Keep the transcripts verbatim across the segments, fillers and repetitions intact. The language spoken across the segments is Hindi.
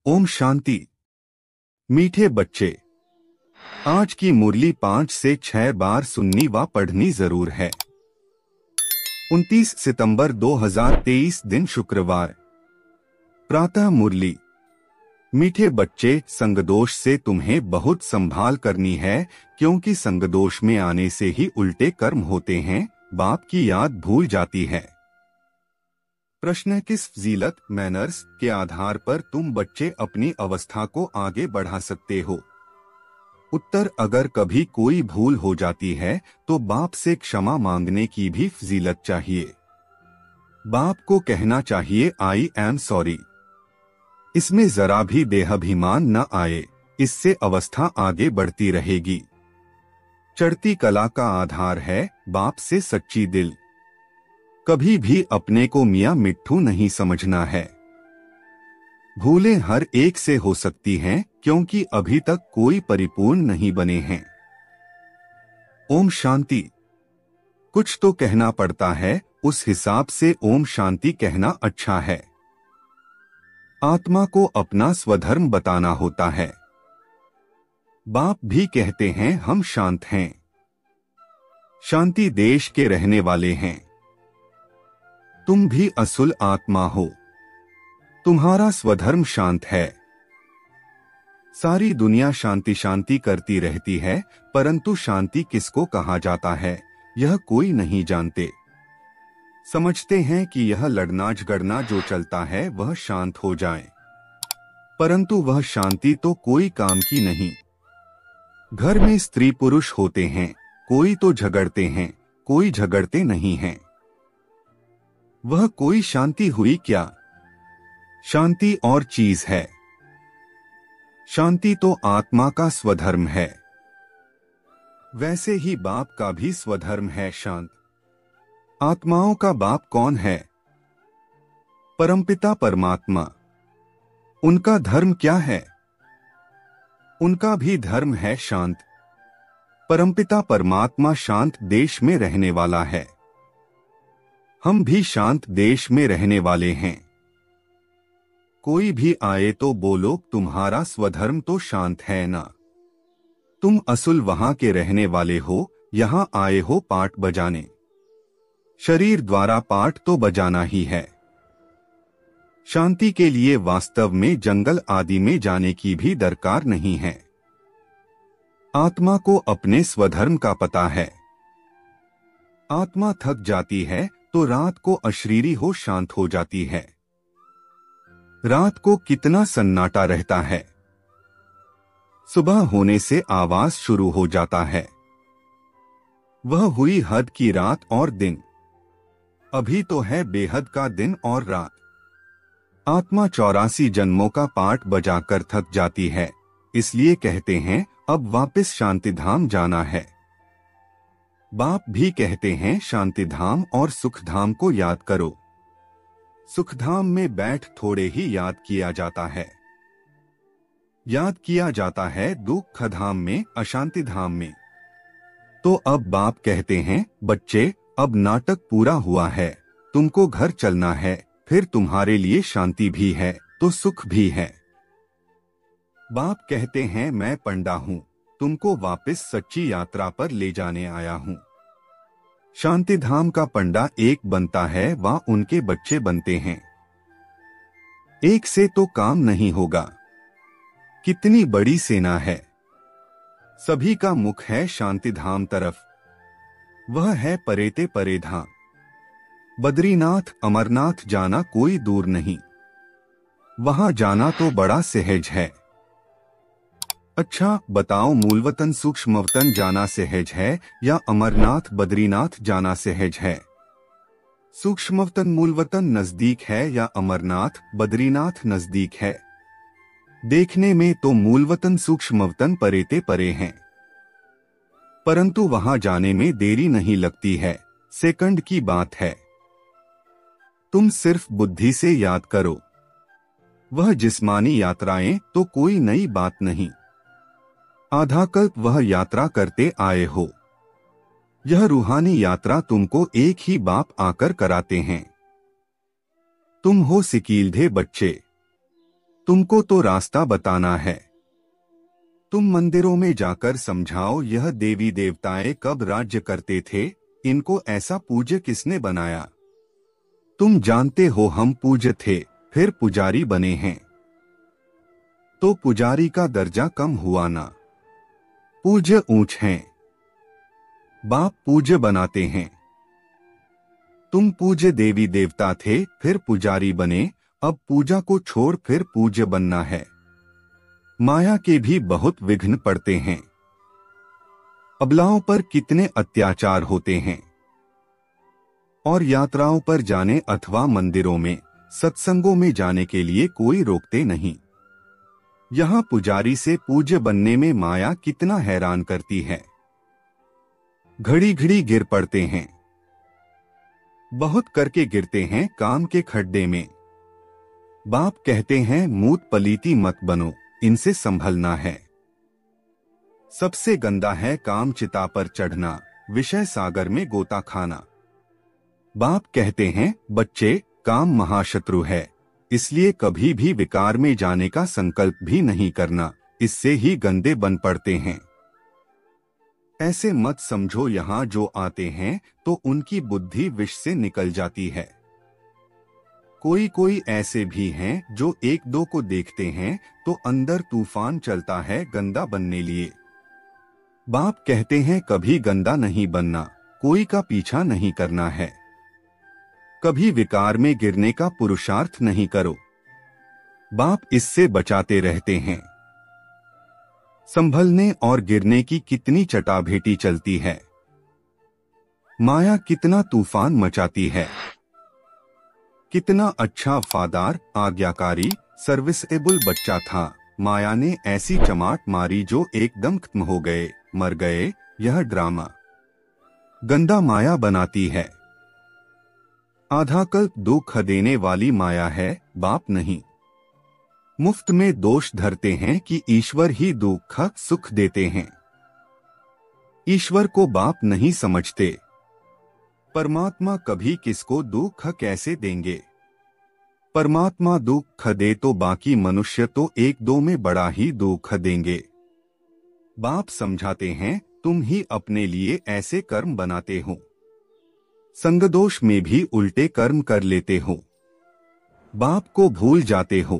ओम शांति। मीठे बच्चे, आज की मुरली पांच से छह बार सुननी व पढ़नी जरूर है। उनतीस सितंबर दो हज़ार तेईस दिन शुक्रवार। प्रातः मुरली। मीठे बच्चे, संगदोष से तुम्हें बहुत संभाल करनी है, क्योंकि संगदोष में आने से ही उल्टे कर्म होते हैं, बाप की याद भूल जाती है। प्रश्न, किस फजीलत मैनर्स के आधार पर तुम बच्चे अपनी अवस्था को आगे बढ़ा सकते हो? उत्तर, अगर कभी कोई भूल हो जाती है तो बाप से क्षमा मांगने की भी फजीलत चाहिए। बाप को कहना चाहिए आई एम सॉरी। इसमें जरा भी देहाभिमान न आए, इससे अवस्था आगे बढ़ती रहेगी। चढ़ती कला का आधार है बाप से सच्ची दिल। कभी भी अपने को मियां मिट्ठू नहीं समझना है। भूलें हर एक से हो सकती हैं, क्योंकि अभी तक कोई परिपूर्ण नहीं बने हैं। ओम शांति। कुछ तो कहना पड़ता है, उस हिसाब से ओम शांति कहना अच्छा है। आत्मा को अपना स्वधर्म बताना होता है। बाप भी कहते हैं हम शांत हैं। शांति देश के रहने वाले हैं। तुम भी असुल आत्मा हो। तुम्हारा स्वधर्म शांत है। सारी दुनिया शांति शांति करती रहती है, परंतु शांति किसको कहा जाता है यह कोई नहीं जानते। समझते हैं कि यह लड़ना झगड़ना जो चलता है वह शांत हो जाए, परंतु वह शांति तो कोई काम की नहीं। घर में स्त्री पुरुष होते हैं, कोई तो झगड़ते हैं, कोई झगड़ते नहीं हैं। वह कोई शांति हुई क्या? शांति और चीज है। शांति तो आत्मा का स्वधर्म है। वैसे ही बाप का भी स्वधर्म है शांत। आत्माओं का बाप कौन है? परमपिता परमात्मा। उनका धर्म क्या है? उनका भी धर्म है शांत। परमपिता परमात्मा शांत देश में रहने वाला है। हम भी शांत देश में रहने वाले हैं। कोई भी आए तो बोलो तुम्हारा स्वधर्म तो शांत है ना। तुम असुल वहां के रहने वाले हो, यहां आए हो पाठ बजाने। शरीर द्वारा पाठ तो बजाना ही है। शांति के लिए वास्तव में जंगल आदि में जाने की भी दरकार नहीं है। आत्मा को अपने स्वधर्म का पता है। आत्मा थक जाती है तो रात को अशरीरी हो शांत हो जाती है। रात को कितना सन्नाटा रहता है। सुबह होने से आवाज शुरू हो जाता है। वह हुई हद की रात और दिन। अभी तो है बेहद का दिन और रात। आत्मा चौरासी जन्मों का पाठ बजाकर थक जाती है, इसलिए कहते हैं अब वापस शांतिधाम जाना है। बाप भी कहते हैं शांतिधाम और सुखधाम को याद करो। सुखधाम में बैठ थोड़े ही याद किया जाता है। याद किया जाता है दुखधाम में, अशांतिधाम में। तो अब बाप कहते हैं बच्चे, अब नाटक पूरा हुआ है, तुमको घर चलना है, फिर तुम्हारे लिए शांति भी है तो सुख भी है। बाप कहते हैं मैं पंडा हूं, तुमको वापस सच्ची यात्रा पर ले जाने आया हूं। शांतिधाम का पंडा एक बनता है व उनके बच्चे बनते हैं। एक से तो काम नहीं होगा। कितनी बड़ी सेना है। सभी का मुख है शांतिधाम तरफ। वह है परेते परे धाम। बद्रीनाथ अमरनाथ जाना कोई दूर नहीं। वहां जाना तो बड़ा सहज है। अच्छा बताओ, मूलवतन सूक्ष्मवतन जाना सहज है या अमरनाथ बद्रीनाथ जाना सहज है? सूक्ष्मवतन मूलवतन नजदीक है या अमरनाथ बद्रीनाथ नजदीक है? देखने में तो मूलवतन सूक्ष्मवतन परेते परे हैं, परंतु वहां जाने में देरी नहीं लगती है, सेकंड की बात है। तुम सिर्फ बुद्धि से याद करो। वह जिस्मानी यात्राएं तो कोई नई बात नहीं। आधा कल्प वह यात्रा करते आए हो। यह रूहानी यात्रा तुमको एक ही बाप आकर कराते हैं। तुम हो सिकीलधे बच्चे। तुमको तो रास्ता बताना है। तुम मंदिरों में जाकर समझाओ यह देवी देवताएं कब राज्य करते थे, इनको ऐसा पूज्य किसने बनाया। तुम जानते हो हम पूज्य थे, फिर पुजारी बने हैं, तो पुजारी का दर्जा कम हुआ ना। पूज्य ऊंच हैं, बाप पूज्य बनाते हैं। तुम पूज्य देवी देवता थे, फिर पुजारी बने, अब पूजा को छोड़ फिर पूज्य बनना है। माया के भी बहुत विघ्न पड़ते हैं। अबलाओं पर कितने अत्याचार होते हैं। और यात्राओं पर जाने अथवा मंदिरों में सत्संगों में जाने के लिए कोई रोकते नहीं। यहाँ पुजारी से पूज्य बनने में माया कितना हैरान करती है। घड़ी घड़ी गिर पड़ते हैं, बहुत करके गिरते हैं काम के खड्डे में। बाप कहते हैं मूत पलीती मत बनो, इनसे संभलना है। सबसे गंदा है काम चिता पर चढ़ना, विषय सागर में गोता खाना। बाप कहते हैं बच्चे, काम महाशत्रु है, इसलिए कभी भी विकार में जाने का संकल्प भी नहीं करना, इससे ही गंदे बन पड़ते हैं। ऐसे मत समझो यहाँ जो आते हैं तो उनकी बुद्धि विष से निकल जाती है। कोई कोई ऐसे भी हैं जो एक दो को देखते हैं तो अंदर तूफान चलता है गंदा बनने लिए। बाप कहते हैं कभी गंदा नहीं बनना, कोई का पीछा नहीं करना है। कभी विकार में गिरने का पुरुषार्थ नहीं करो। बाप इससे बचाते रहते हैं। संभलने और गिरने की कितनी चटाभेटी चलती है। माया कितना तूफान मचाती है। कितना अच्छा वफादार, आज्ञाकारी, सर्विसेबल बच्चा था, माया ने ऐसी चमाट मारी जो एकदम खत्म हो गए, मर गए। यह ड्रामा गंदा माया बनाती है। आधा कल्प दुख देने वाली माया है, बाप नहीं। मुफ्त में दोष धरते हैं कि ईश्वर ही दुख सुख देते हैं। ईश्वर को बाप नहीं समझते। परमात्मा कभी किसको दुख कैसे देंगे। परमात्मा दुख दे तो बाकी मनुष्य तो एक दो में बड़ा ही दुख देंगे। बाप समझाते हैं तुम ही अपने लिए ऐसे कर्म बनाते हो, संगदोष में भी उल्टे कर्म कर लेते हो, बाप को भूल जाते हो।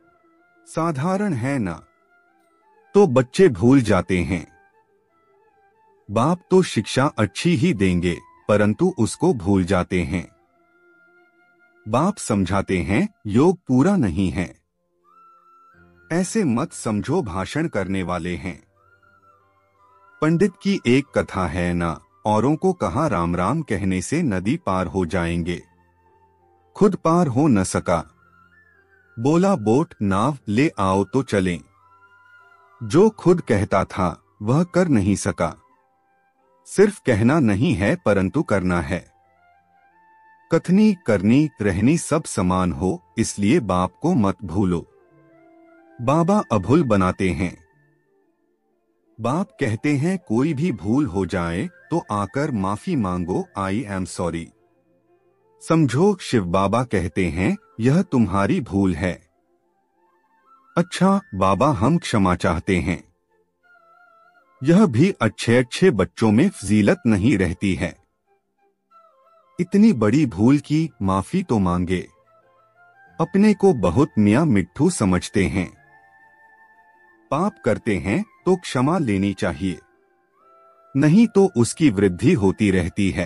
साधारण है ना, तो बच्चे भूल जाते हैं। बाप तो शिक्षा अच्छी ही देंगे, परंतु उसको भूल जाते हैं। बाप समझाते हैं योग पूरा नहीं है। ऐसे मत समझो भाषण करने वाले हैं। पंडित की एक कथा है ना, औरों को कहा राम राम कहने से नदी पार हो जाएंगे, खुद पार हो न सका। बोला बोट नाव ले आओ तो चलें। जो खुद कहता था वह कर नहीं सका। सिर्फ कहना नहीं है परंतु करना है। कथनी करनी रहनी सब समान हो, इसलिए बाप को मत भूलो। बाबा अभूल बनाते हैं। बाप कहते हैं कोई भी भूल हो जाए तो आकर माफी मांगो, आई एम सॉरी। समझो शिव बाबा कहते हैं यह तुम्हारी भूल है। अच्छा बाबा हम क्षमा चाहते हैं। यह भी अच्छे अच्छे बच्चों में फजीलत नहीं रहती है। इतनी बड़ी भूल की माफी तो मांगे। अपने को बहुत मियां मिट्ठू समझते हैं। पाप करते हैं तो क्षमा लेनी चाहिए, नहीं तो उसकी वृद्धि होती रहती है।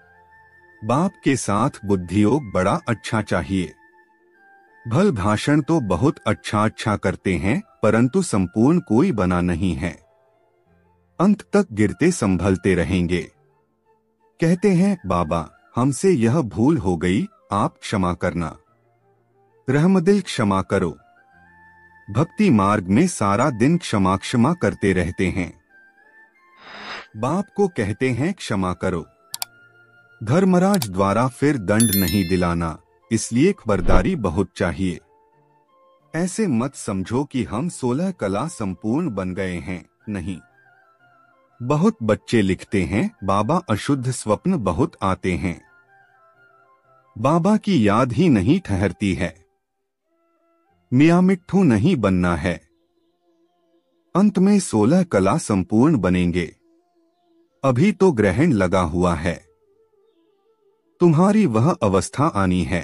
बाप के साथ बुद्धियोग बड़ा अच्छा चाहिए। भल भाषण तो बहुत अच्छा अच्छा करते हैं, परंतु संपूर्ण कोई बना नहीं है। अंत तक गिरते संभलते रहेंगे। कहते हैं बाबा हमसे यह भूल हो गई, आप क्षमा करना। रहमदिल क्षमा करो। भक्ति मार्ग में सारा दिन क्षमा क्षमा करते रहते हैं। बाप को कहते हैं क्षमा करो। धर्मराज द्वारा फिर दंड नहीं दिलाना, इसलिए खबरदारी बहुत चाहिए। ऐसे मत समझो कि हम सोलह कला संपूर्ण बन गए हैं, नहीं। बहुत बच्चे लिखते हैं बाबा अशुद्ध स्वप्न बहुत आते हैं। बाबा की याद ही नहीं ठहरती है। मियाँ मिट्ठू नहीं बनना है। अंत में सोलह कला संपूर्ण बनेंगे। अभी तो ग्रहण लगा हुआ है, तुम्हारी वह अवस्था आनी है।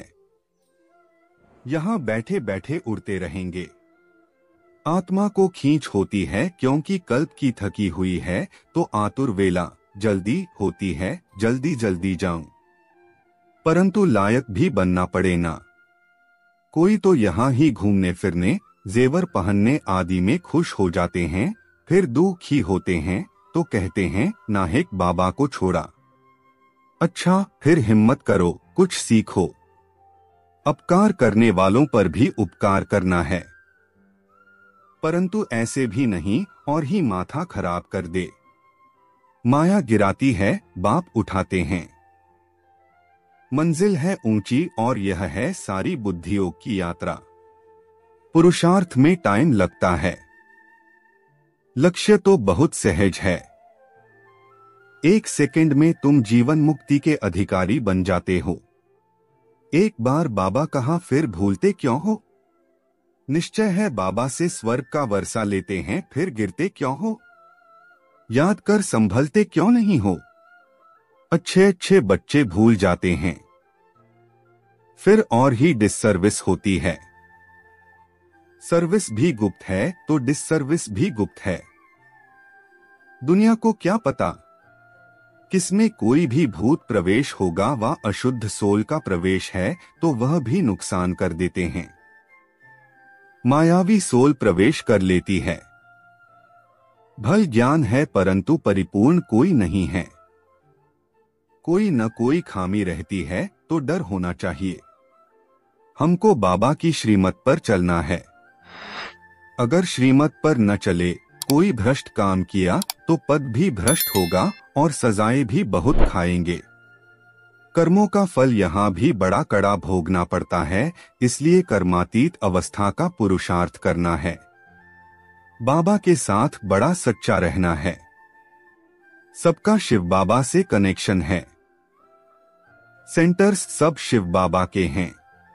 यहां बैठे बैठे उड़ते रहेंगे। आत्मा को खींच होती है क्योंकि कल्प की थकी हुई है, तो आतुर वेला जल्दी होती है, जल्दी जल्दी जाऊं। परंतु लायक भी बनना पड़े ना। कोई तो यहाँ ही घूमने फिरने, जेवर पहनने आदि में खुश हो जाते हैं, फिर दुखी होते हैं तो कहते हैं नाहिक बाबा को छोड़ा। अच्छा, फिर हिम्मत करो, कुछ सीखो। अपकार करने वालों पर भी उपकार करना है, परंतु ऐसे भी नहीं और ही माथा खराब कर दे। माया गिराती है, बाप उठाते हैं। मंजिल है ऊंची और यह है सारी बुद्धियों की यात्रा। पुरुषार्थ में टाइम लगता है, लक्ष्य तो बहुत सहज है। एक सेकंड में तुम जीवन मुक्ति के अधिकारी बन जाते हो। एक बार बाबा कहा फिर भूलते क्यों हो? निश्चय है बाबा से स्वर्ग का वर्षा लेते हैं, फिर गिरते क्यों हो? याद कर संभलते क्यों नहीं हो? अच्छे अच्छे बच्चे भूल जाते हैं, फिर और ही डिससर्विस होती है। सर्विस भी गुप्त है तो डिससर्विस भी गुप्त है। दुनिया को क्या पता किसमें कोई भी भूत प्रवेश होगा, व अशुद्ध सोल का प्रवेश है तो वह भी नुकसान कर देते हैं। मायावी सोल प्रवेश कर लेती है। भल ज्ञान है परंतु परिपूर्ण कोई नहीं है। कोई न कोई खामी रहती है तो डर होना चाहिए। हमको बाबा की श्रीमत पर चलना है। अगर श्रीमत पर न चले, कोई भ्रष्ट काम किया तो पद भी भ्रष्ट होगा और सजाएं भी बहुत खाएंगे। कर्मों का फल यहाँ भी बड़ा कड़ा भोगना पड़ता है, इसलिए कर्मातीत अवस्था का पुरुषार्थ करना है। बाबा के साथ बड़ा सच्चा रहना है। सबका शिव बाबा से कनेक्शन है। सेंटर्स सब शिव बाबा के हैं।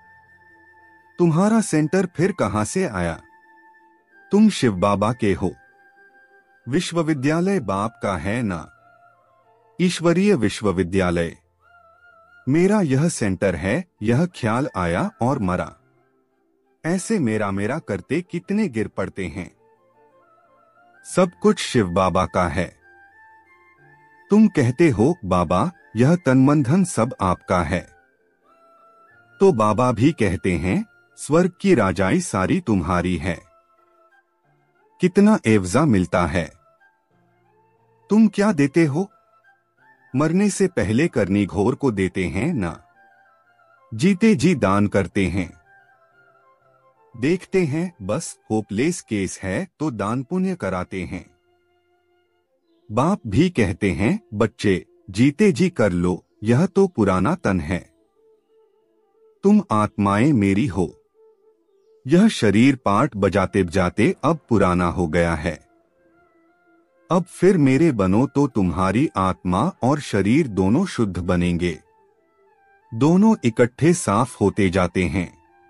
तुम्हारा सेंटर फिर कहां से आया? तुम शिव बाबा के हो। विश्वविद्यालय बाप का है ना, ईश्वरीय विश्वविद्यालय। मेरा यह सेंटर है, यह ख्याल आया और मरा। ऐसे मेरा मेरा करते कितने गिर पड़ते हैं। सब कुछ शिव बाबा का है। तुम कहते हो बाबा यह तन धन सब आपका है, तो बाबा भी कहते हैं स्वर्ग की राजाई सारी तुम्हारी है। कितना एवजा मिलता है। तुम क्या देते हो? मरने से पहले करनी घोर को देते हैं ना, जीते जी दान करते हैं। देखते हैं बस होपलेस केस है तो दान पुण्य कराते हैं। बाप भी कहते हैं बच्चे जीते जी कर लो, यह तो पुराना तन है। तुम आत्माएं मेरी हो। यह शरीर पाठ बजाते बजाते अब पुराना हो गया है। अब फिर मेरे बनो तो तुम्हारी आत्मा और शरीर दोनों शुद्ध बनेंगे। दोनों इकट्ठे साफ होते जाते हैं।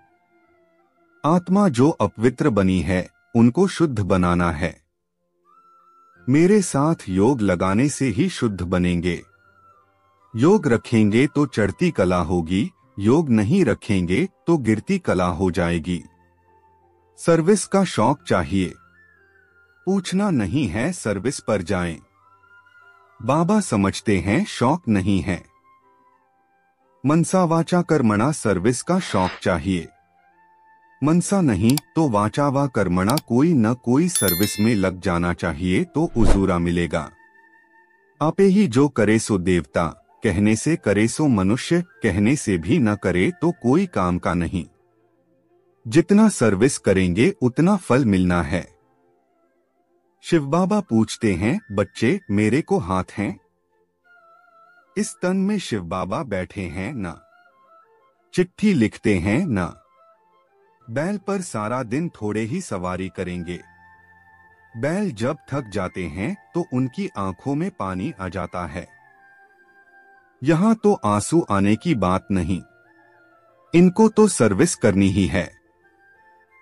आत्मा जो अपवित्र बनी है उनको शुद्ध बनाना है। मेरे साथ योग लगाने से ही शुद्ध बनेंगे। योग रखेंगे तो चढ़ती कला होगी, योग नहीं रखेंगे तो गिरती कला हो जाएगी। सर्विस का शौक चाहिए, पूछना नहीं है सर्विस पर जाएं। बाबा समझते हैं शौक नहीं है। मनसा वाचा कर्मणा सर्विस का शौक चाहिए। मनसा नहीं तो वाचा व कर्मणा कोई न कोई सर्विस में लग जाना चाहिए तो उजूरा मिलेगा। आपे ही जो करे सो देवता, कहने से करे सो मनुष्य, कहने से भी न करे तो कोई काम का नहीं। जितना सर्विस करेंगे उतना फल मिलना है। शिव बाबा पूछते हैं बच्चे मेरे को हाथ हैं? इस तन में शिव बाबा बैठे हैं ना, चिट्ठी लिखते हैं ना। बैल पर सारा दिन थोड़े ही सवारी करेंगे। बैल जब थक जाते हैं तो उनकी आंखों में पानी आ जाता है। यहां तो आंसू आने की बात नहीं, इनको तो सर्विस करनी ही है।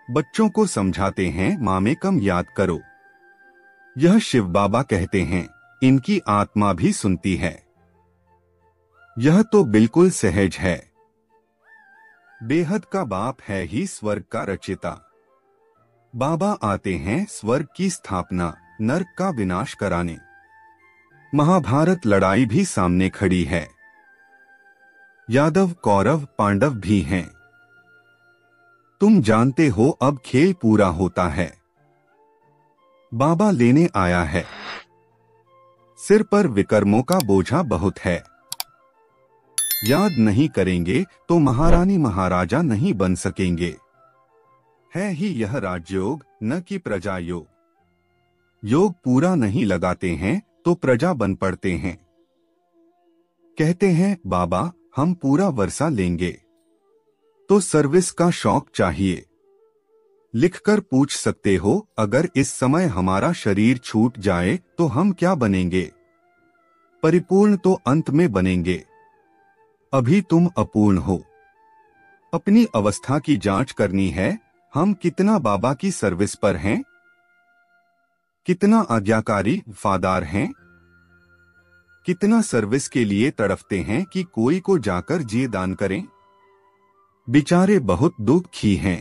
बच्चों को समझाते हैं माँ में कम याद करो। यह शिव बाबा कहते हैं, इनकी आत्मा भी सुनती है। यह तो बिल्कुल सहज है। बेहद का बाप है ही स्वर्ग का रचिता। बाबा आते हैं स्वर्ग की स्थापना, नर्क का विनाश कराने। महाभारत लड़ाई भी सामने खड़ी है। यादव कौरव पांडव भी हैं। तुम जानते हो अब खेल पूरा होता है। बाबा लेने आया है। सिर पर विकर्मों का बोझा बहुत है। याद नहीं करेंगे तो महारानी महाराजा नहीं बन सकेंगे। है ही यह राजयोग, न कि प्रजा योग। योग पूरा नहीं लगाते हैं तो प्रजा बन पड़ते हैं। कहते हैं बाबा हम पूरा वर्षा लेंगे, तो सर्विस का शौक चाहिए। लिखकर पूछ सकते हो, अगर इस समय हमारा शरीर छूट जाए तो हम क्या बनेंगे? परिपूर्ण तो अंत में बनेंगे। अभी तुम अपूर्ण हो। अपनी अवस्था की जांच करनी है। हम कितना बाबा की सर्विस पर हैं? कितना आज्ञाकारी वफादार हैं? कितना सर्विस के लिए तड़फते हैं कि कोई को जाकर जी दान करें? बेचारे बहुत दुखी हैं।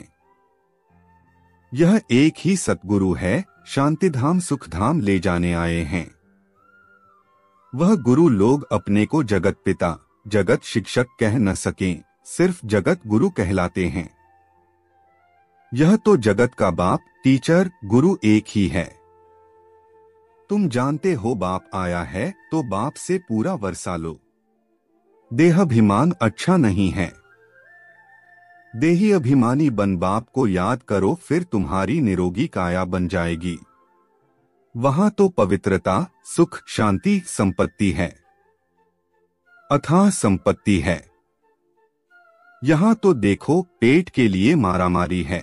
यह एक ही सतगुरु है, शांतिधाम सुखधाम ले जाने आए हैं। वह गुरु लोग अपने को जगत पिता, जगत शिक्षक कह न सकें, सिर्फ जगत गुरु कहलाते हैं। यह तो जगत का बाप, टीचर, गुरु एक ही है। तुम जानते हो बाप आया है तो बाप से पूरा वर्षा लो। देहाभिमान अच्छा नहीं है। देही अभिमानी बन बाप को याद करो, फिर तुम्हारी निरोगी काया बन जाएगी। वहां तो पवित्रता, सुख, शांति, संपत्ति है। अथाह संपत्ति है। यहां तो देखो पेट के लिए मारामारी है।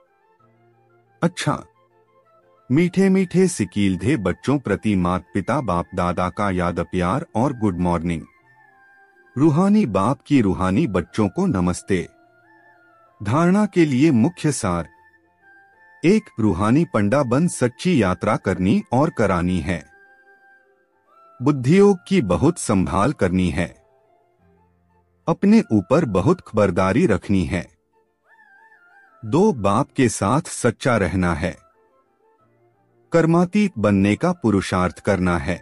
अच्छा, मीठे मीठे सिकीलधे बच्चों प्रति माता पिता बाप दादा का याद प्यार और गुड मॉर्निंग। रूहानी बाप की रूहानी बच्चों को नमस्ते। धारणा के लिए मुख्य सार: एक, रूहानी पंडा बन सच्ची यात्रा करनी और करानी है। बुद्धियोग की बहुत संभाल करनी है। अपने ऊपर बहुत खबरदारी रखनी है। दो, बाप के साथ सच्चा रहना है। कर्मातीत बनने का पुरुषार्थ करना है।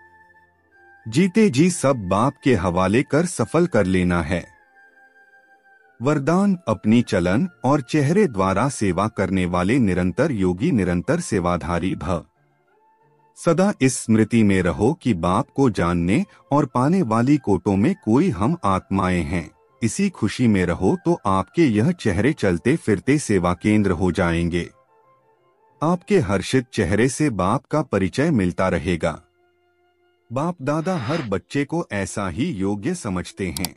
जीते जी सब बाप के हवाले कर सफल कर लेना है। वरदान: अपनी चलन और चेहरे द्वारा सेवा करने वाले निरंतर योगी, निरंतर सेवाधारी भव। सदा इस स्मृति में रहो कि बाप को जानने और पाने वाली कोटों में कोई हम आत्माएं हैं। इसी खुशी में रहो तो आपके यह चेहरे चलते फिरते सेवा केंद्र हो जाएंगे। आपके हर्षित चेहरे से बाप का परिचय मिलता रहेगा। बाप दादा हर बच्चे को ऐसा ही योग्य समझते हैं।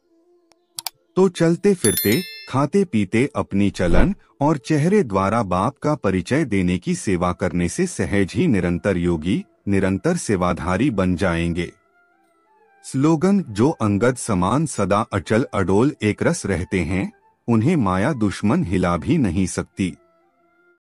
तो चलते फिरते, खाते पीते अपनी चलन और चेहरे द्वारा बाप का परिचय देने की सेवा करने से सहज ही निरंतर योगी, निरंतर सेवाधारी बन जाएंगे। स्लोगन: जो अंगद समान सदा अचल अडोल एकरस रहते हैं, उन्हें माया दुश्मन हिला भी नहीं सकती।